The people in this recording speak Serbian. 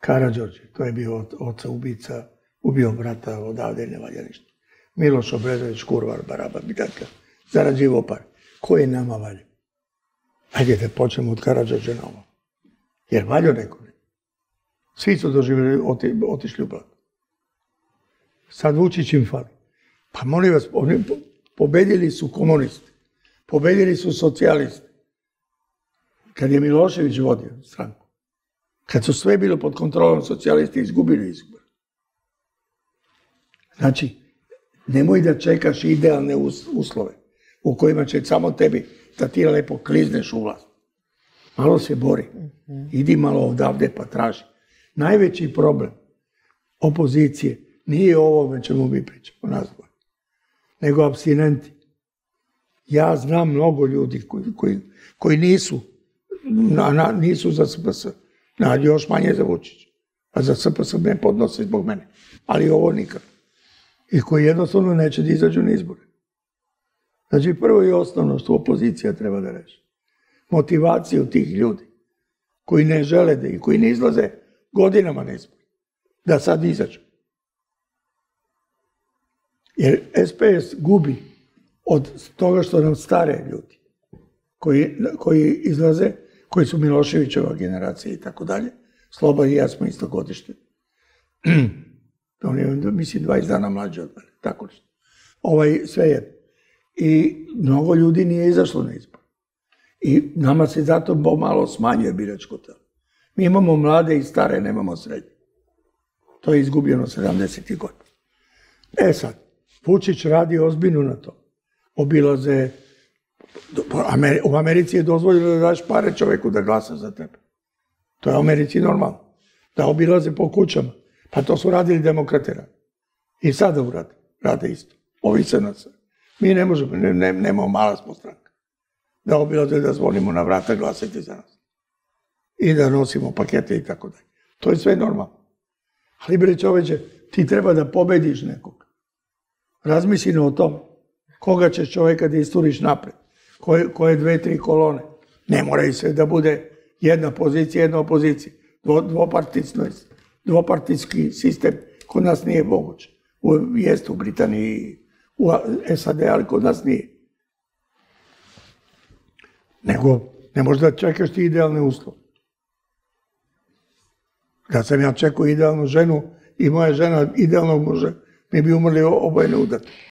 Karađorđe, to je bio oca ubica, ubio brata, odavde ne valja ništa. Miloš Obredović, kurvar, baraba, bitanka, zarađivo par. Ko je nama valja? Ajde da počnemo od Karađorđe na ovo. Jer valja neko? Svi su doživjeli, otišli u blato. Sad Vučić im fali. Pa molim vas, pobedili su komunisti, pobedili su socijalisti. Kad je Milošević vodio stranku, kad su sve bilo pod kontrolom socijalisti, izgubili izbor. Znači, nemoj da čekaš idealne uslove u kojima će samo tebi da ti lepo klizneš u vlast. Malo se bori. Idi malo odavde pa traži. Najveći problem opozicije nije ovo o čemu mi pričamo, nas dvoje, nego apstinenti. Ja znam mnogo ljudi koji nisu za SPS, još manje za Vučića, a za SPS ne podnose zbog mene, ali ovo nikad. I koji jednostavno neće da izađu na izbore. Znači, prvo i osnovno što opozicija treba da reši. Motivaciju tih ljudi koji ne žele da i koji ne izlaze godinama na izbore, da sad izađu. Jer SPS gubi od toga što nam stare ljudi koji izlaze, koji su Miloševićeva generacija i tako dalje, Sloba i ja smo isto godište. On je, mislim, 20 dana mlađe od mene, tako nešto. Sve jedno. I mnogo ljudi nije izašlo na izbor. I nama se zato malo smanjuje biračko telo. Mi imamo mlade i stare, nemamo srednje. To je izgubljeno 70. godina. Sad, Vučić radi ozbiljno na to. Obilaze, u Americi je dozvoljeno da daš pare čoveku da glasa za tebe. To je u Americi normalno. Da obilaze po kućama. Pa to su radili demokrate. I sada rade isto. Ovi se na sve. Mi ne možemo, nemamo, mala smo stranka. Da obilaze, da zvonimo na vrata, glasajte za nas. I da nosimo pakete i tako dalje. To je sve normalno. Ali bre čoveče, ti treba da pobediš nekog. Razmisli o tom. Koga ćeš čoveka da isturiš napred? Koje 2-3 kolone? Ne mora i sve da bude jedna pozicija, jedna opozicija. Dvopartijski sistem kod nas nije moguće. Jeste u Britaniji, u SAD, ali kod nas nije. Nego, ne možeš da čekaš ti idealne uslove. Kad sam ja čekao idealnu ženu i moja žena idealnog muža, mi bi umrli oboje neudati.